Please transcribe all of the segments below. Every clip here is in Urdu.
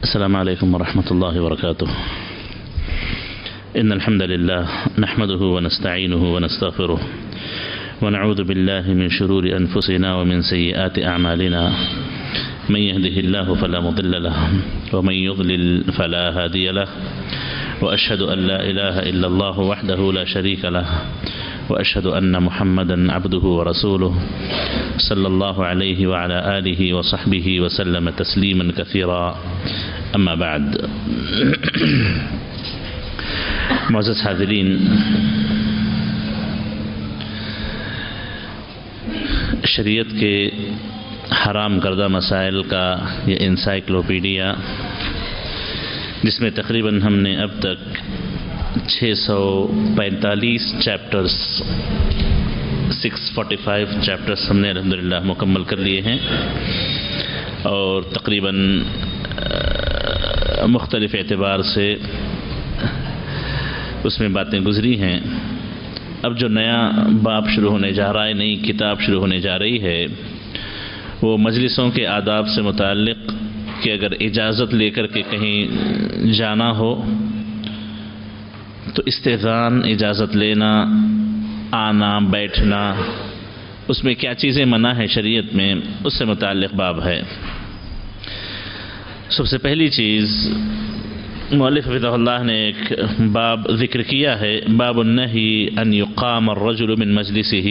السلام عليكم ورحمة الله وبركاته. إن الحمد لله نحمده ونستعينه ونستغفره ونعوذ بالله من شرور أنفسنا ومن سيئات أعمالنا. من يهده الله فلا مضل له ومن يضلل فلا هادي له، وأشهد أن لا إله إلا الله وحده لا شريك له، وأشهد أن محمدا عبده ورسوله صلى الله عليه وعلى آله وصحبه وسلم تسليما كثيرا. أما بعد. معزز حاضرین، شریعت کے حرام کردہ مسائل کا یہ انسائکلوپیڈیا، جس میں تقریباً ہم نے اب تک 645 چیپٹرز 645 چیپٹرز ہم نے الحمدللہ مکمل کر لیے ہیں، اور تقریباً مختلف اعتبار سے اس میں باتیں گزری ہیں. اب جو نیا باب شروع ہونے جا رہا ہے، نئی کتاب شروع ہونے جا رہی ہے، وہ مجلسوں کے آداب سے متعلق کہ اگر اجازت لے کر کے کہیں جانا ہو تو استئذان، اجازت لینا، آنا، بیٹھنا، اس میں کیا چیزیں منع ہیں شریعت میں، اس سے متعلق باب ہے. سب سے پہلی چیز مؤلف حفظہ اللہ نے ایک باب ذکر کیا ہے، باب النہی ان یقام الرجل من مجلسہ.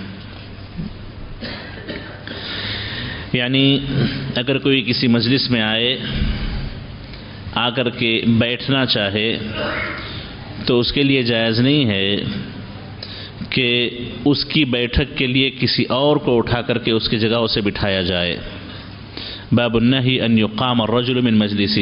یعنی اگر کوئی کسی مجلس میں آئے، آ کر کے بیٹھنا چاہے تو اس کے لیے جائز نہیں ہے کہ اس کی بیٹھک کے لیے کسی اور کو اٹھا کر کے اس کی جگہ اسے بٹھایا جائے. باب النہی ان یقام الرجل من مجلسہ.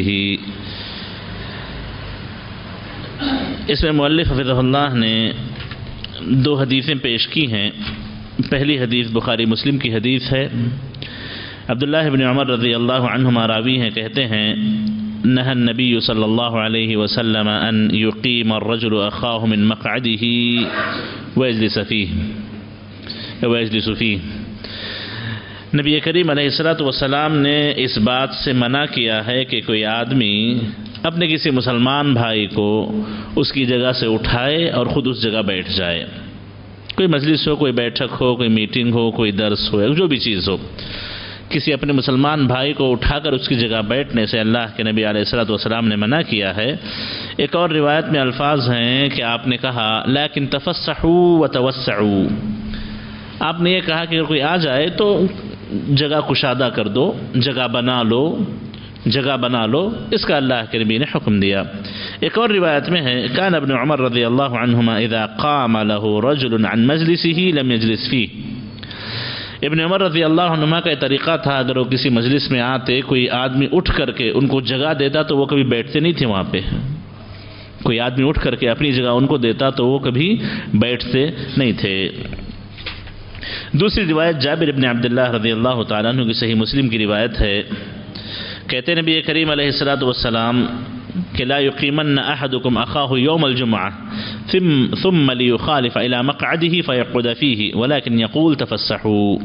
اس میں مؤلف حفظہ اللہ نے 2 حدیثیں پیش کی ہیں. پہلی حدیث بخاری مسلم کی حدیث ہے. عبداللہ بن عمر رضی اللہ عنہما راوی ہیں، کہتے ہیں نہى النبی صلی اللہ علیہ وسلم ان یقیم الرجل اخاہ من مقعدہ ویجلس فیہ. نبی کریم علیہ السلام نے اس بات سے منع کیا ہے کہ کوئی آدمی اپنے کسی مسلمان بھائی کو اس کی جگہ سے اٹھائے اور خود اس جگہ بیٹھ جائے. کوئی مجلس ہو، کوئی بیٹھک ہو، کوئی میٹنگ ہو، کوئی درس ہو، جو بھی چیز ہو، کسی اپنے مسلمان بھائی کو اٹھا کر اس کی جگہ بیٹھنے سے اللہ کے نبی علیہ السلام نے منع کیا ہے. ایک اور روایت میں الفاظ ہیں کہ آپ نے کہا لیکن تفسحوا وتوسعوا. آپ نے یہ کہا کہ اگر کوئی آ جائے تو جگہ کشادہ کر دو، جگہ بنا لو. اس کا اللہ کے نبی نے حکم دیا. ایک اور روایت میں ہے کان ابن عمر رضی اللہ عنہما اذا قام له رجل عن مجلسه لم يجلس فيه. ابن عمر رضی اللہ عنہما کا یہ طریقہ تھا، اگر وہ کسی مجلس میں آتے، کوئی آدمی اٹھ کر کے ان کو جگہ دیتا تو وہ کبھی بیٹھتے نہیں تھے وہاں پہ. کوئی آدمی اٹھ کر کے اپنی جگہ ان کو دیتا تو وہ کبھی بیٹھتے نہیں تھے. دوسری روایت جابر بن عبداللہ رضی اللہ تعالیٰ عنہ کی صحیح مسلم کی روایت ہے. کہتے نبی کریم علیہ السلام کہ لا یقیمن احدکم اخاہ یوم الجمعہ ثم لیخالف الى مقعده فیقعد فیہ ولکن یقول تفسحوا.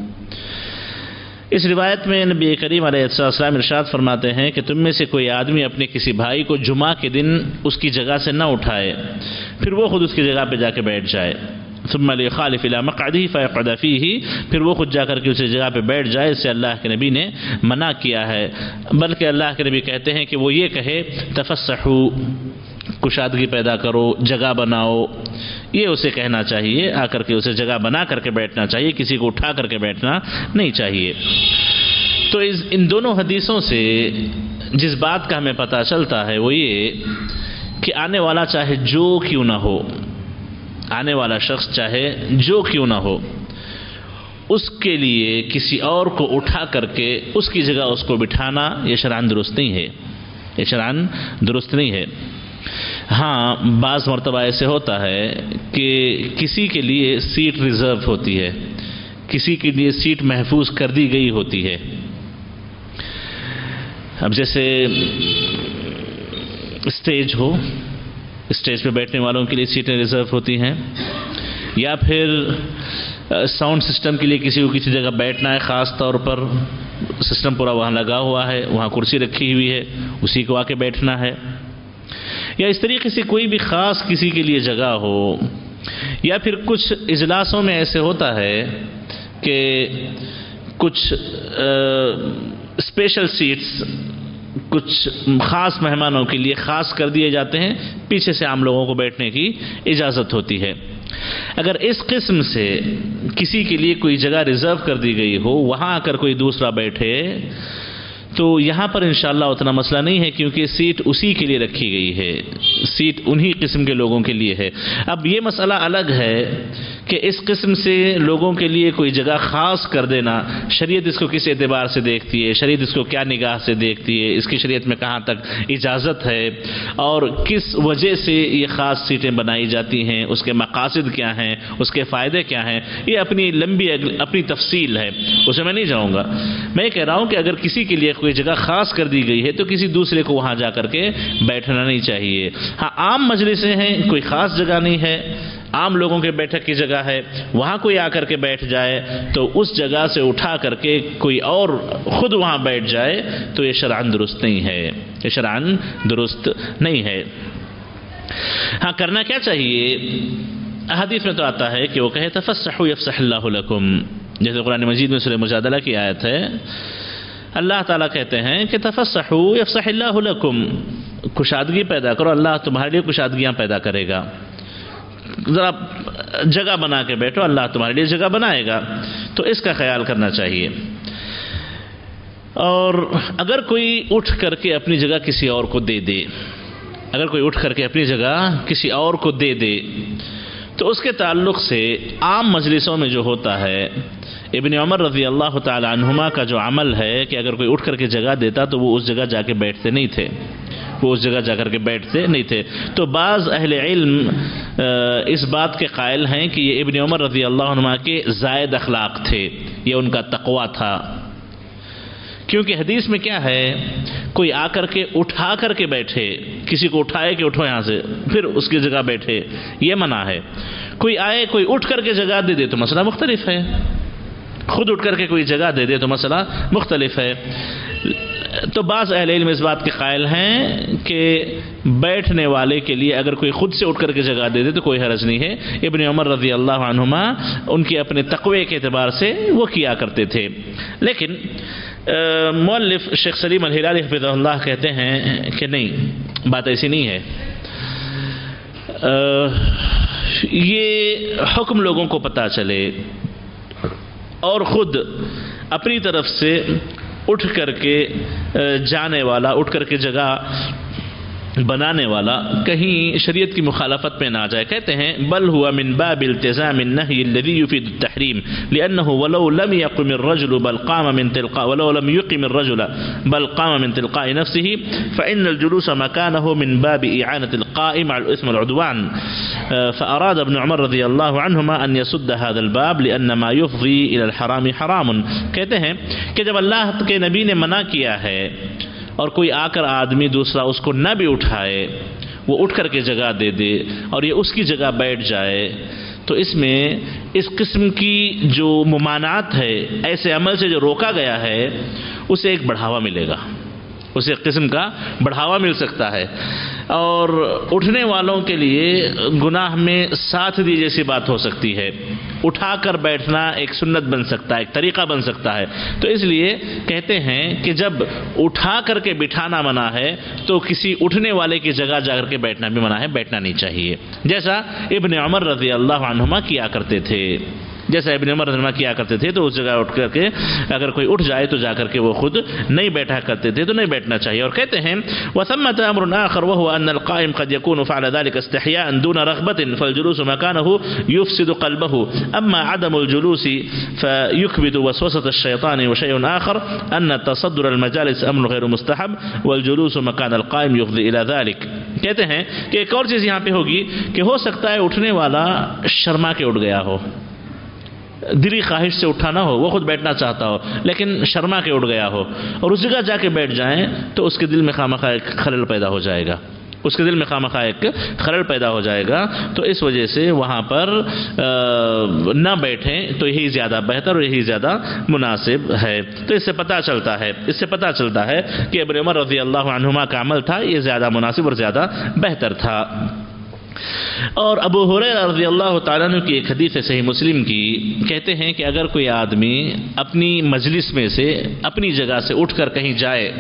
اس روایت میں نبی کریم علیہ السلام ارشاد فرماتے ہیں کہ تم میں سے کوئی آدمی اپنے کسی بھائی کو جمعہ کے دن اس کی جگہ سے نہ اٹھائے، پھر وہ خود اس کی جگہ پہ جا کے بیٹھ جائے. ثم لیخالف الى مقعده فیقعد فیہ، پھر وہ خود جا کر کے اسی جگہ پہ بیٹھ جائے. اس سے اللہ کے نبی نے منع کیا ہے. بلکہ اللہ کے نبی کہتے ہیں کہ وہ یہ کہے تفسحوا، کشادگی پیدا کرو، جگہ بناؤ، یہ اسے کہنا چاہیے. آ کر کے اسے جگہ بنا کر کے بیٹھنا چاہیے، کسی کو اٹھا کر کے بیٹھنا نہیں چاہیے. تو ان دونوں حدیثوں سے جس بات کا ہمیں پتہ چلتا ہے وہ یہ کہ آنے والا چاہے جو کیوں نہ ہو، آنے والا شخص چاہے جو کیوں نہ ہو، اس کے لیے کسی اور کو اٹھا کر کے اس کی جگہ اس کو بٹھانا یہ شرعاً درست نہیں ہے. یہ شرعاً درست نہیں ہے. ہاں بعض مرتبہ ایسے ہوتا ہے کہ کسی کے لیے سیٹ ریزرو ہوتی ہے، کسی کے لیے سیٹ محفوظ کر دی گئی ہوتی ہے. اب جیسے اسٹیج ہو، اسٹیج پہ بیٹھنے والوں کے لیے سیٹیں ریزرو ہوتی ہیں، یا پھر ساؤنڈ سسٹم کے لیے کسی کو کسی جگہ بیٹھنا ہے خاص طور پر، سسٹم پورا وہاں لگا ہوا ہے، وہاں کرسی رکھی ہوئی ہے، اسی کو آ کے بیٹھنا ہے، یا اس طریقے سے کوئی بھی خاص کسی کے لیے جگہ ہو، یا پھر کچھ اجلاسوں میں ایسے ہوتا ہے کہ کچھ اسپیشل سیٹس کچھ خاص مہمانوں کے لیے خاص کر دیے جاتے ہیں، پیچھے سے عام لوگوں کو بیٹھنے کی اجازت ہوتی ہے۔ اگر اس قسم سے کسی کے لیے کوئی جگہ ریزرو کر دی گئی ہو، وہاں آ کر کوئی دوسرا بیٹھے، تو یہاں پر انشاءاللہ اتنا مسئلہ نہیں ہے، کیونکہ سیٹ اسی کے لیے رکھی گئی ہے، سیٹ انہی قسم کے لوگوں کے لیے ہے۔ اب یہ مسئلہ الگ ہے کہ اس قسم سے لوگوں کے لیے کوئی جگہ خاص کر دینا، شریعت اس کو کس اعتبار سے دیکھتی ہے، شریعت اس کو کیا نگاہ سے دیکھتی ہے، اس کی شریعت میں کہاں تک اجازت ہے، اور کس وجہ سے یہ خاص سیٹیں بنائی جاتی ہیں، اس کے مقاصد کیا ہیں، اس کے فائدے کیا ہیں، یہ اپنی لمبی اپنی تفصیل ہے، اسے میں نہیں جاؤں گا۔ میں کہہ رہا ہوں کہ اگر کسی کے لیے کوئی جگہ خاص کر دی گئی ہے تو کسی دوسرے کو وہاں جا کر کے بیٹھنا نہیں چاہیے۔ ہاں، عام مجلسیں ہیں، کوئی خاص جگہ نہیں ہے، عام لوگوں کے بیٹھک کی جگہ ہے، وہاں کوئی آ کر کے بیٹھ جائے تو اس جگہ سے اٹھا کر کے کوئی اور خود وہاں بیٹھ جائے تو یہ شرعاً درست نہیں ہے، یہ شرعاً درست نہیں ہے۔ ہاں، کرنا کیا چاہیے؟ احادیث میں تو آتا ہے کہ وہ کہے تفسحوا یفسح اللہ لکم، جیسے قرآن مجید میں سورہ مجادلہ کی آیت ہے، اللہ تعالیٰ کہتے ہیں کہ تفسحوا یفسح اللہ لکم، کشادگی پیدا کرو، اللہ تمہارے لیے کشادگیاں پیدا کرے گا، ذرا جگہ بنا کے بیٹھو، اللہ تمہارے لیے جگہ بنائے گا، تو اس کا خیال کرنا چاہیے۔ اور اگر کوئی اٹھ کر کے اپنی جگہ کسی اور کو دے دے، اگر کوئی اٹھ کر کے اپنی جگہ کسی اور کو دے دے تو اس کے تعلق سے عام مجلسوں میں جو ہوتا ہے، ابن عمر رضی اللہ تعالی عنہما کا جو عمل ہے کہ اگر کوئی اٹھ کر کے جگہ دیتا تو وہ اس جگہ جا کے بیٹھتے نہیں تھے، وہ اس جگہ جا کر کے بیٹھتے نہیں تھے۔ تو بعض اہل علم اس بات کے قائل ہیں کہ یہ ابن عمر رضی اللہ عنہما کے زائد اخلاق تھے، یہ ان کا تقویٰ تھا، کیونکہ حدیث میں کیا ہے، کوئی آ کر کے اٹھا کر کے بیٹھے، کسی کو اٹھائے کہ اٹھو یہاں سے، پھر اس کی جگہ بیٹھے، یہ منع ہے۔ کوئی آئے، کوئی اٹھ کر کے جگہ دے دے تو مسئلہ مختلف ہے، خود اٹھ کر کے کوئی جگہ دے دے تو مسئلہ مختلف ہے۔ تو بعض اہل علم اس بات کے قائل ہیں کہ بیٹھنے والے کے لیے اگر کوئی خود سے اٹھ کر کے جگہ دے دے تو کوئی حرج نہیں ہے۔ ابن عمر رضی اللہ عنہما ان کے اپنے تقوی کے اعتبار سے وہ کیا کرتے تھے، لیکن مؤلف شیخ سلیم الہلالی حفظہ اللہ کہتے ہیں کہ نہیں، بات ایسی نہیں ہے، یہ حکم لوگوں کو پتہ چلے اور خود اپنی طرف سے اٹھ کر کے جانے والا، اٹھ کر کے جگہ بنانے والا کہیں شریعت کی مخالفت میں نہ جائے۔ کہتے ہیں بل هو من باب التزام النهي الذي يفيد التحريم لأنه ولو لم يقم الرجل بل قام من تلقاء ولو لم يقم الرجل بل قام من تلقاء نفسه فإن الجلوس مكانه من باب إعانة القائم على الإثم والعدوان، فأراد ابن عمر رضی اللہ عنہما أن يسد هذا الباب لأن ما يفضي إلى الحرام حرام۔ کہتے ہیں کہ جب اللہ کے نبی نے منع کیا ہے اور کوئی آ کر آدمی دوسرا اس کو نہ بھی اٹھائے، وہ اٹھ کر کے جگہ دے دے اور یہ اس کی جگہ بیٹھ جائے، تو اس میں اس قسم کی جو ممانعت ہے، ایسے عمل سے جو روکا گیا ہے، اسے ایک بڑھاوا ملے گا، اسے ایک قسم کا بڑھاوا مل سکتا ہے، اور اٹھنے والوں کے لیے گناہ میں ساتھ دی جیسی بات ہو سکتی ہے۔ اٹھا کر بیٹھنا ایک سنت بن سکتا ہے، ایک طریقہ بن سکتا ہے، تو اس لیے کہتے ہیں کہ جب اٹھا کر کے بٹھانا منع ہے تو کسی اٹھنے والے کی جگہ جا کر کے بیٹھنا بھی منع ہے، بیٹھنا نہیں چاہیے، جیسا ابن عمر رضی اللہ عنہما کیا کرتے تھے، جیسا ابن عمر رضی اللہ عنہ کیا کرتے تھے، تو اس جگہ اٹھ کر کے اگر کوئی اٹھ جائے تو جا کر کے وہ خود نہیں بیٹھا کرتے تھے، تو نہیں بیٹھنا چاہیے۔ اور کہتے ہیں وَثَمَّةَ أَمْرٌ آخر وَهُوَ أَنَّ الْقَائِمَ قَدْ يَكُونُ فَعْلَ ذَلِكَ اسْتِحْيَاءً دُونَ رَغْبَةٍ فَالْجُلُوسُ مَكَانَهُ يُفْسِدُ قَلْبَهُ، أَمَّا عَدَمُ الْجُلُوسِ فَيُكْبِتُ وَسْوَسَةَ الشَّيْطَانِ وَشَيْءٌ آخر أَنَّ التَّصَدُّرَ الْمَجَالِسِ أَمْرٌ غَيْرُ مُسْتَحَبٌ وَالْجُلُوسُ مَكَانَ الْقَائِمِ يُفْضِي إِلَى ذَلِكَ۔ کہتے ہیں کہ ایک اور چیز یہاں پہ ہوگی کہ ہو سکتا ہے اٹھنے والا شرما کے اٹھ گیا ہو، دلی خواہش سے اٹھا نہ ہو، وہ خود بیٹھنا چاہتا ہو لیکن شرما کے اٹھ گیا ہو، اور اس جگہ جا کے بیٹھ جائیں تو اس کے دل میں خامخواہ خلل پیدا ہو جائے گا، اس کے دل میں خواہ ایک خلل پیدا ہو جائے گا. تو اس وجہ سے وہاں پر نہ بیٹھیں تو یہی زیادہ بہتر اور یہی زیادہ مناسب ہے. تو اس سے پتہ چلتا ہے کہ ابن عمر رضی اللہ عنہما کا عمل تھا یہ زیادہ مناسب اور زیادہ بہتر تھا. اور ابو ہریرہ رضی اللہ تعالیٰ عنہ کی ایک حدیث ہے صحیح مسلم کی، کہتے ہیں کہ اگر کوئی آدمی اپنی مجلس میں سے اپنی جگہ سے اٹھ کر کہیں جائے،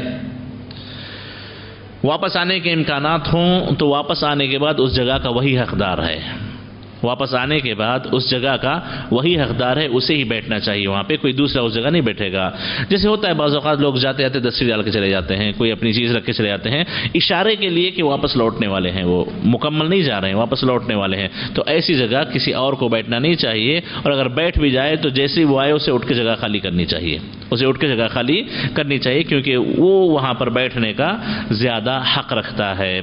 واپس آنے کے امکانات ہوں تو واپس آنے کے بعد اس جگہ کا وہی حقدار ہے. واپس آنے کے بعد اس جگہ کا وہی حقدار ہے، اسے ہی بیٹھنا چاہیے. وہاں پہ کوئی دوسرا اس جگہ نہیں بیٹھے گا. جیسے ہوتا ہے بعض اوقات لوگ جاتے آتے دستری ڈال کے چلے جاتے ہیں، کوئی اپنی چیز رکھ کے چلے جاتے ہیں اشارے کے لیے کہ واپس لوٹنے والے ہیں، وہ مکمل نہیں جا رہے ہیں، واپس لوٹنے والے ہیں. تو ایسی جگہ کسی اور کو بیٹھنا نہیں چاہیے، اور اگر بیٹھ بھی جائے تو جیسے وہ آئے اسے اٹھ کے جگہ خالی کرنی چاہیے، کیونکہ وہ وہاں پر بیٹھنے کا زیادہ حق رکھتا ہے.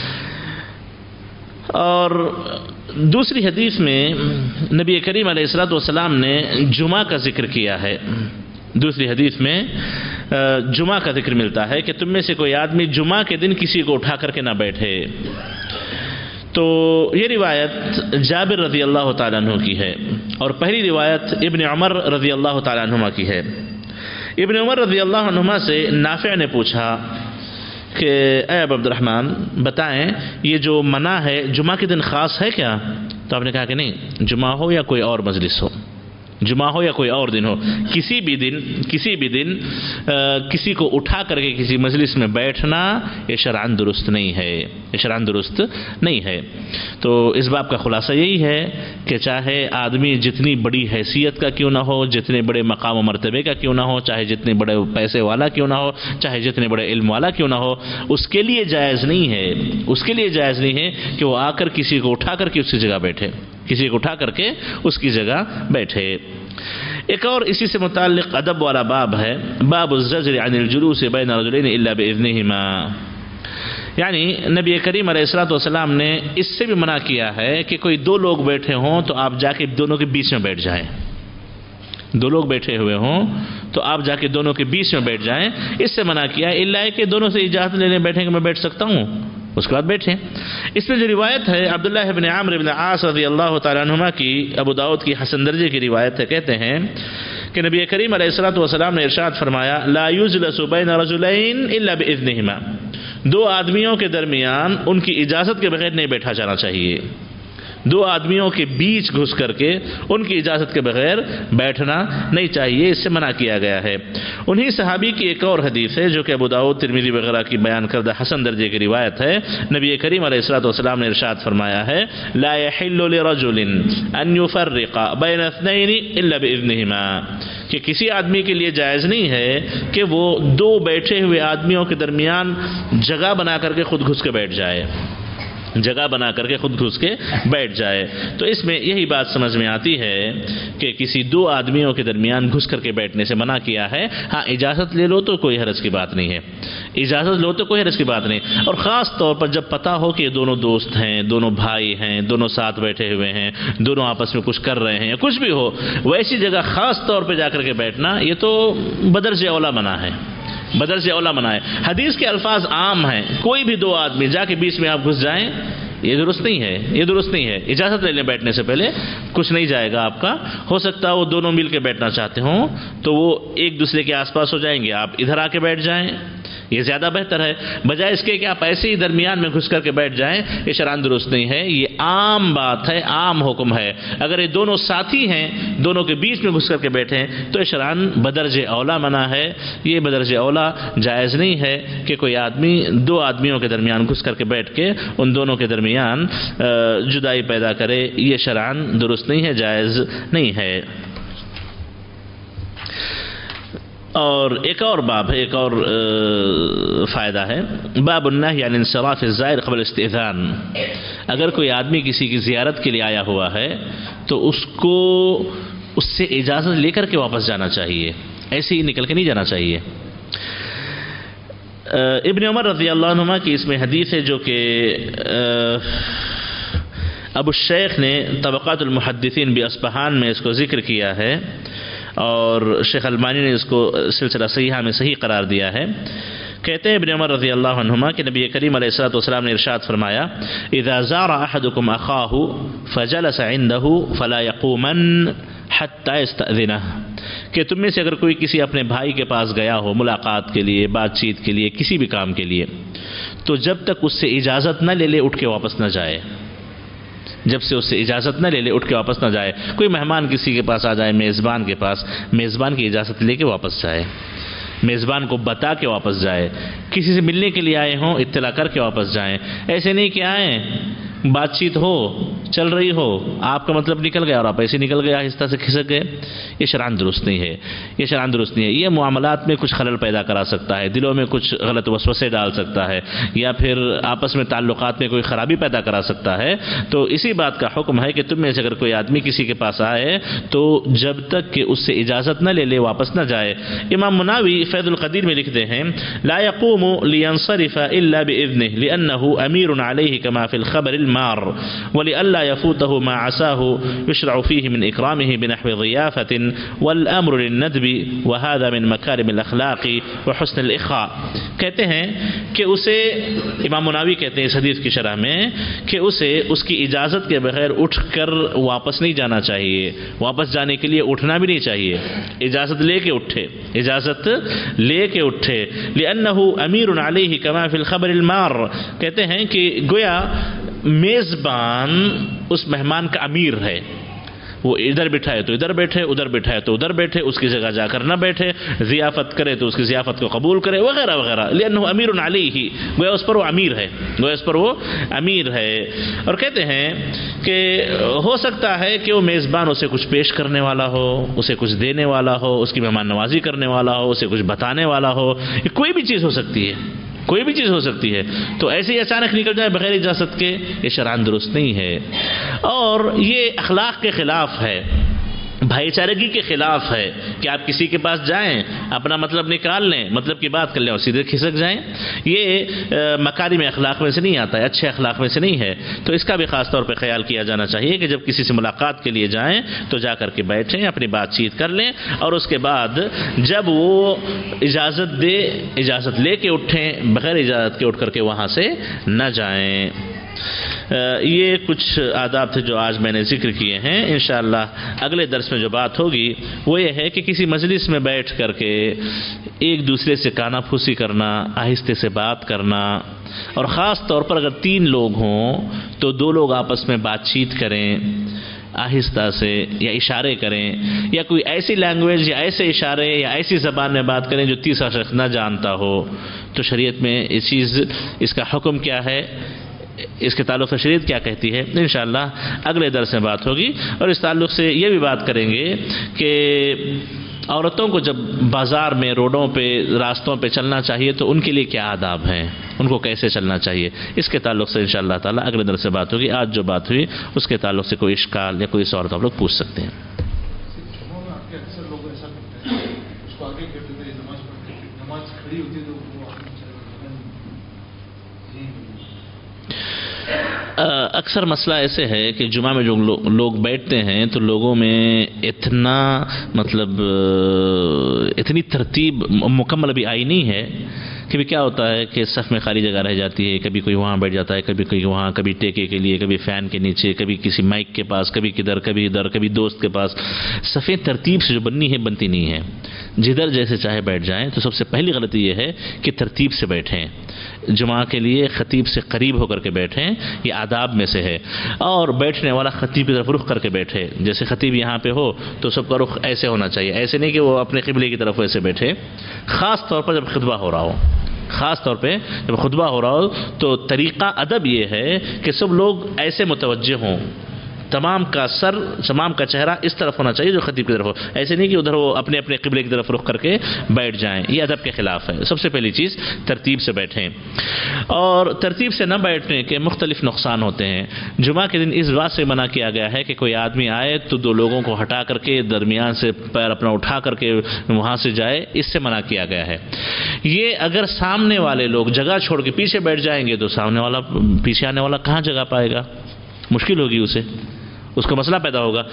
اور دوسری حدیث میں نبی کریم علیہ الصلوۃ والسلام نے جمعہ کا ذکر کیا ہے. دوسری حدیث میں جمعہ کا ذکر ملتا ہے کہ تم میں سے کوئی آدمی جمعہ کے دن کسی کو اٹھا کر کے نہ بیٹھے. تو یہ روایت جابر رضی اللہ تعالیٰ عنہ کی ہے، اور پہلی روایت ابن عمر رضی اللہ تعالیٰ عنہما کی ہے. ابن عمر رضی اللہ عنہما سے نافع نے پوچھا کہ اے ابو عبد الرحمن بتائیں یہ جو منع ہے جمعہ کے دن خاص ہے کیا؟ تو آپ نے کہا کہ نہیں، جمعہ ہو یا کوئی اور مجلس ہو، جمعہ ہو یا کوئی اور دن ہو، کسی بھی دن کسی کو اٹھا کر کے کسی مجلس میں بیٹھنا یہ شرعاً درست نہیں ہے. تو اس باب کا خلاصہ یہی ہے کہ چاہے آدمی جتنی بڑی حیثیت کا کیوں نہ ہو، جتنے بڑے مقام و مرتبے کا کیوں نہ ہو، چاہے جتنے بڑے پیسے والا کیوں نہ ہو، چاہے جتنے بڑے علم والا کیوں نہ ہو، اس کے لیے جائز نہیں ہے کہ وہ آ کر کسی کو اٹھا کر کے اس کی جگہ بیٹھے. ایک اور اسی سے متعلق ادب والا باب ہے، باب الزجر عن الجلوس بین رجلین الا باذنہما. یعنی نبی کریم علیہ الصلوۃ والسلام نے اس سے بھی منع کیا ہے کہ کوئی دو لوگ بیٹھے ہوں تو آپ جا کے دونوں کے بیچ میں بیٹھ جائیں. دو لوگ بیٹھے ہوئے ہوں تو آپ جا کے دونوں کے بیچ میں بیٹھ جائیں. اس سے منع کیا ہے الا کہ دونوں سے اجازت لینے بیٹھیں کہ میں بیٹھ سکتا ہوں، اس کے بعد بیٹھیں. اس میں جو روایت ہے عبداللہ بن عمرو بن العاص رضی اللہ تعالیٰ عنہما کی، ابو داؤد کی حسن درجے کی روایت ہے، کہتے ہیں کہ نبی کریم علیہ الصلوۃ والسلام نے ارشاد فرمایا لا یجلس بین رجلین الا باذنہما. دو آدمیوں کے درمیان ان کی اجازت کے بغیر نہیں بیٹھا جانا چاہیے. دو آدمیوں کے بیچ گھس کر کے ان کی اجازت کے بغیر بیٹھنا نہیں چاہیے، اس سے منع کیا گیا ہے. انہی صحابی کی ایک اور حدیث ہے جو کہ ابو داؤد ترمذی وغیرہ کی بیان کردہ حسن درجے کی روایت ہے. نبی کریم علیہ الصلوۃ والسلام نے ارشاد فرمایا ہے لا يحل لرجل ان يفرق بين اثنين الا باذنهما، کہ کسی آدمی کے لیے جائز نہیں ہے کہ وہ دو بیٹھے ہوئے آدمیوں کے درمیان جگہ بنا کر کے خود گھس کے بیٹھ جائے. تو اس میں یہی بات سمجھ میں آتی ہے کہ کسی دو آدمیوں کے درمیان گھس کر کے بیٹھنے سے منع کیا ہے. ہاں اجازت لے لو تو کوئی حرج کی بات نہیں ہے، اور خاص طور پر جب پتہ ہو کہ یہ دونوں دوست ہیں، دونوں بھائی ہیں، دونوں ساتھ بیٹھے ہوئے ہیں، دونوں آپس میں کچھ کر رہے ہیں، کچھ بھی ہو، ویسی جگہ خاص طور پہ جا کر کے بیٹھنا یہ تو بدرجہ اولیٰ منع ہے. حدیث کے الفاظ عام ہیں، کوئی بھی دو آدمی جا کے بیچ میں آپ گھس جائیں یہ درست نہیں ہے. اجازت لینے بیٹھنے سے پہلے کچھ نہیں جائے گا آپ کا. ہو سکتا ہے وہ دونوں مل کے بیٹھنا چاہتے ہوں تو وہ ایک دوسرے کے آس پاس ہو جائیں گے، آپ ادھر آ کے بیٹھ جائیں، یہ زیادہ بہتر ہے، بجائے اس کے کہ آپ ایسے ہی درمیان میں گھس کر کے بیٹھ جائیں. یہ شرعاً درست نہیں ہے، یہ عام بات ہے، عام حکم ہے. اگر یہ دونوں ساتھی ہیں، دونوں کے بیچ میں گھس کر کے بیٹھیں تو یہ شرعاً بدرجہ اولیٰ منع ہے. یہ بدرجہ اولیٰ جائز نہیں ہے کہ کوئی آدمی دو آدمیوں کے درمیان گھس کر کے بیٹھ کے ان دونوں کے درمیان جدائی پیدا کرے. یہ شرعاً درست نہیں ہے، جائز نہیں ہے. اور ایک اور باب ہے، ایک اور فائدہ ہے، باب النہی عن انصراف الزائر قبل الاستئذان. اگر کوئی آدمی کسی کی زیارت کے لیے آیا ہوا ہے تو اس کو اس سے اجازت لے کر کے واپس جانا چاہیے، ایسے ہی نکل کے نہیں جانا چاہیے. ابن عمر رضی اللہ عنہما کی اس میں حدیث ہے جو کہ ابو الشیخ نے طبقات المحدثین باصفہان میں اس کو ذکر کیا ہے، اور شیخ البانی نے اس کو سلسلہ صحیحہ میں صحیح قرار دیا ہے. کہتے ہیں ابن عمر رضی اللہ عنہما کہ نبی کریم علیہ الصلوۃ والسلام نے ارشاد فرمایا اذا زار احدکم اخاہ فجلس عنده فلا يقومن حتى يستأذنه، کہ تم میں سے اگر کوئی کسی اپنے بھائی کے پاس گیا ہو ملاقات کے لیے، بات چیت کے لیے، کسی بھی کام کے لیے، تو جب تک اس سے اجازت نہ لے اٹھ کے واپس نہ جائے، جب سے اس سے اجازت نہ لے اٹھ کے واپس نہ جائے۔ کوئی مہمان کسی کے پاس آ جائے میزبان کے پاس، میزبان کی اجازت لے کے واپس جائے، میزبان کو بتا کے واپس جائے، کسی سے ملنے کے لیے آئے ہوں اطلاع کر کے واپس جائیں، ایسے نہیں کہ آئیں بات چیت ہو چل رہی ہو، آپ کا مطلب نکل گیا اور آپ ایسے نکل گئے، آہستہ سے کھسک گئے، یہ شرعاً درست نہیں ہے، یہ شرعاً درست نہیں ہے، یہ معاملات میں کچھ خلل پیدا کرا سکتا ہے، دلوں میں کچھ غلط وسوسے ڈال سکتا ہے، یا پھر آپس میں تعلقات میں کوئی خرابی پیدا کرا سکتا ہے۔ تو اسی بات کا حکم ہے کہ تم میں سے اگر کوئی آدمی کسی کے پاس آئے تو جب تک کہ اس سے اجازت نہ لے واپس نہ جائے۔ امام مناوی فیض القدیر میں لکھتے ہیں لا يقوم لينصرف الا باذنه لانه امير عليه كما في الخبر المار ولئلا يفوته ما عساه يشرع فيه من اكرامه بنحو ضيافه والامر للندب وهذا من مكارم الاخلاق وحسن الاخاء۔ کہتے ہیں کہ اسے، امام مناوی کہتے ہیں اس حدیث کی شرح میں، کہ اسے اس کی اجازت کے بغیر اٹھ کر واپس نہیں جانا چاہیے، واپس جانے کے لیے اٹھنا بھی نہیں چاہیے، اجازت لے کے اٹھے، اجازت لے کے اٹھے۔ لأنه امیر علیہ کما فی الخبر المار، کہتے ہیں کہ گویا میزبان اس مہمان کا امیر ہے، وہ ادھر بٹھائے تو ادھر بیٹھے، ادھر بٹھائے تو ادھر بیٹھے، اس کی جگہ جا کر نہ بیٹھے، ضیافت کرے تو اس کی ضیافت کو قبول کرے وغیرہ وغیرہ۔ لأنه امیر علیہ، گویا اس پر وہ امیر ہے، گویا اس پر وہ امیر ہے۔ اور کہتے ہیں کہ ہو سکتا ہے کہ وہ میزبان اسے کچھ پیش کرنے والا ہو، اسے کچھ دینے والا ہو، اس کی مہمان نوازی کرنے والا ہو، اسے کچھ بتانے والا ہو، کوئی بھی چیز ہو سکتی ہے، کوئی بھی چیز ہو سکتی ہے، تو ایسے ہی اچانک نکل جائے بغیر اجازت کے، یہ شرعاً درست نہیں ہے، اور یہ اخلاق کے خلاف ہے، بھائی چارگی کے خلاف ہے کہ آپ کسی کے پاس جائیں، اپنا مطلب نکال لیں، مطلب کی بات کر لیں اور سیدھے کھسک جائیں، یہ مکارم اخلاق میں سے نہیں آتا ہے، اچھے اخلاق میں سے نہیں ہے۔ تو اس کا بھی خاص طور پہ خیال کیا جانا چاہیے کہ جب کسی سے ملاقات کے لیے جائیں تو جا کر کے بیٹھیں، اپنی بات چیت کر لیں، اور اس کے بعد جب وہ اجازت دے، اجازت لے کے اٹھیں، بغیر اجازت کے اٹھ کر کے وہاں سے نہ جائیں۔ یہ کچھ آداب تھے جو آج میں نے ذکر کیے ہیں۔ انشاءاللہ اگلے درس میں جو بات ہوگی وہ یہ ہے کہ کسی مجلس میں بیٹھ کر کے ایک دوسرے سے کانا پھوسی کرنا، آہستے سے بات کرنا، اور خاص طور پر اگر 3 لوگ ہوں تو 2 لوگ آپس میں بات چیت کریں آہستہ سے، یا اشارے کریں، یا کوئی ایسی لینگویج یا ایسے اشارے یا ایسی زبان میں بات کریں جو تیسرا شخص نہ جانتا ہو۔ تو شریعت میں اس کا حکم کیا ہے، اس کے تعلق سے شریعت کیا کہتی ہے، انشاءاللہ اگلے درس میں بات ہوگی۔ اور اس تعلق سے یہ بھی بات کریں گے کہ عورتوں کو جب بازار میں، روڈوں پہ، راستوں پہ چلنا چاہیے تو ان کے لیے کیا آداب ہیں، ان کو کیسے چلنا چاہیے، اس کے تعلق سے انشاءاللہ تعالی اگلے درس سے بات ہوگی۔ آج جو بات ہوئی اس کے تعلق سے کوئی اشکال یا کوئی سوال تو آپ لوگ پوچھ سکتے ہیں۔ اکثر مسئلہ ایسے ہے کہ جمعہ میں جو لوگ بیٹھتے ہیں تو لوگوں میں اتنا مطلب اتنی ترتیب مکمل ابھی آئی نہیں ہے کہ بھی کیا ہوتا ہے کہ صف میں خالی جگہ رہ جاتی ہے، کبھی کوئی وہاں بیٹھ جاتا ہے، کبھی کوئی وہاں، کبھی ٹیکے کے لیے، کبھی فین کے نیچے، کبھی کسی مائک کے پاس، کبھی کدھر، کبھی ادھر، کبھی دوست کے پاس۔ صفیں ترتیب سے جو بننی ہے بنتی نہیں ہے، جدھر جیسے چاہے بیٹھ جائیں۔ تو سب سے پہلی غلطی یہ ہے کہ ترتیب سے بیٹھیں، جمعہ کے لیے خطیب سے قریب ہو کر کے بیٹھیں، یہ آداب میں سے ہے۔ اور بیٹھنے والا خطیب کی طرف رخ کر کے بیٹھے، جیسے خطیب یہاں پہ ہو تو سب کا رخ ایسے ہونا چاہیے، ایسے نہیں کہ وہ اپنے قبلے کی طرف ایسے بیٹھے۔ خاص طور پر جب خطبہ ہو رہا ہو، خاص طور پہ جب خطبہ ہو رہا ہو تو طریقہ ادب یہ ہے کہ سب لوگ ایسے متوجہ ہوں، تمام کا سر، تمام کا چہرہ اس طرف ہونا چاہیے جو خطیب کی طرف ہو، ایسے نہیں کہ ادھر وہ اپنے اپنے قبلے کی طرف رخ کر کے بیٹھ جائیں، یہ ادب کے خلاف ہے۔ سب سے پہلی چیز ترتیب سے بیٹھیں، اور ترتیب سے نہ بیٹھنے کے مختلف نقصان ہوتے ہیں۔ جمعہ کے دن اس بات سے منع کیا گیا ہے کہ کوئی آدمی آئے تو 2 لوگوں کو ہٹا کر کے درمیان سے پیر اپنا اٹھا کر کے وہاں سے جائے، اس سے منع کیا گیا ہے۔ یہ اگر سامنے والے لوگ جگہ چھوڑ کے پیچھے بیٹھ جائیں گے تو سامنے والا، پیچھے آنے والا کہاں جگہ پائے گا، مشکل ہوگی اسے، اس کو مسئلہ پیدا ہوگا۔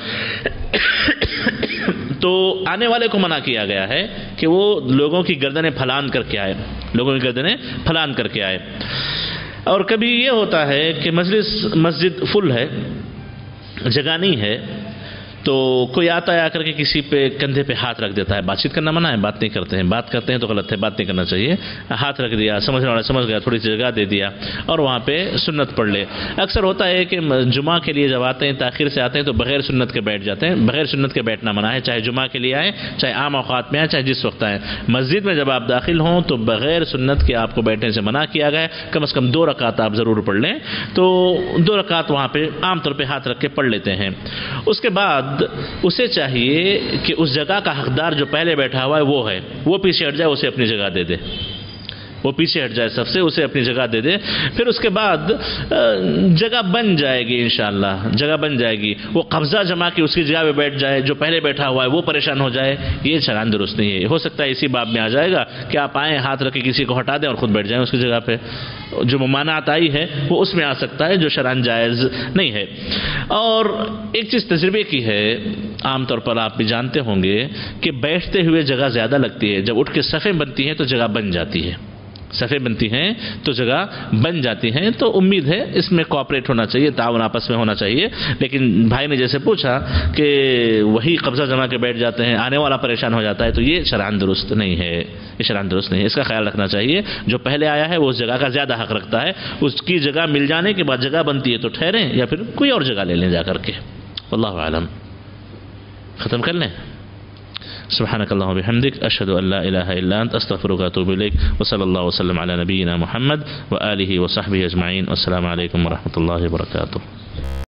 تو آنے والے کو منع کیا گیا ہے کہ وہ لوگوں کی گردنیں پھلان کر کے آئے، لوگوں کی گردنیں پھلان کر کے آئے. اور کبھی یہ ہوتا ہے کہ مسجد فل ہے، جگہ نہیں ہے، تو کوئی آتا ہے آ کر کے کسی پہ کندھے پہ ہاتھ رکھ دیتا ہے. بات چیت کرنا منع ہے، بات نہیں کرتے ہیں، بات کرتے ہیں تو غلط ہے، بات نہیں کرنا چاہیے. ہاتھ رکھ دیا، سمجھنے والا سمجھ گیا، تھوڑی سی جگہ دے دیا اور وہاں پہ سنت پڑھ لے. اکثر ہوتا ہے کہ جمعہ کے لیے جب آتے ہیں تاخیر سے آتے ہیں تو بغیر سنت کے بیٹھ جاتے ہیں. بغیر سنت کے بیٹھنا منع ہے، چاہے جمعہ کے لیے آئیں، چاہے عام اوقات میں آئیں، چاہے جس وقت آئیں. مسجد میں جب آپ داخل ہوں تو بغیر سنت کے آپ کو بیٹھنے سے منع کیا گیا ہے. کم از کم 2 رکعت آپ ضرور پڑھ لیں. تو 2 رکعت وہاں پہ عام طور پہ ہاتھ رکھ کے پڑھ لیتے ہیں. اس کے بعد اسے چاہیے کہ اس جگہ کا حقدار جو پہلے بیٹھا ہوا ہے وہ پیچھے ہٹ جائے، اسے اپنی جگہ دے دے. وہ پیچھے ہٹ جائے سب سے، اسے اپنی جگہ دے دے. پھر اس کے بعد جگہ بن جائے گی، انشاءاللہ جگہ بن جائے گی. وہ قبضہ جما کے اس کی جگہ پہ بیٹھ جائے، جو پہلے بیٹھا ہوا ہے وہ پریشان ہو جائے، یہ چلان درست نہیں ہے. ہو سکتا ہے اسی باب میں آ جائے گا کہ آپ آئیں، ہاتھ رکھ کے کسی کو ہٹا دیں اور خود بیٹھ جائیں اس کی جگہ پہ. جو ممانعت آئی ہے وہ اس میں آ سکتا ہے، جو شرعاً جائز نہیں ہے. اور ایک چیز تجربے کی ہے، عام طور پر آپ بھی جانتے ہوں گے کہ بیٹھتے ہوئے جگہ زیادہ لگتی ہے. جب اٹھ کے صفیں بنتی ہیں تو جگہ بن جاتی ہے، صفیں بنتی ہیں تو جگہ بن جاتی ہیں. تو امید ہے اس میں کوآپریٹ ہونا چاہیے، تعاون آپس میں ہونا چاہیے. لیکن بھائی نے جیسے پوچھا کہ وہی قبضہ جما کے بیٹھ جاتے ہیں، آنے والا پریشان ہو جاتا ہے، تو یہ شرعاً درست نہیں ہے، یہ شرعاً درست نہیں ہے. اس کا خیال رکھنا چاہیے. جو پہلے آیا ہے وہ اس جگہ کا زیادہ حق رکھتا ہے. اس کی جگہ مل جانے کے بعد جگہ بنتی ہے تو ٹھہریں، یا پھر کوئی اور جگہ لے لیں جا کر کے. واللہ اعلم. ختم کر لیں. سبحانك اللهم وبحمدك أشهد أن لا إله إلا أنت أستغفرك وأتوب إليك وصلى الله وسلم على نبينا محمد وآله وصحبه أجمعين والسلام عليكم ورحمة الله وبركاته.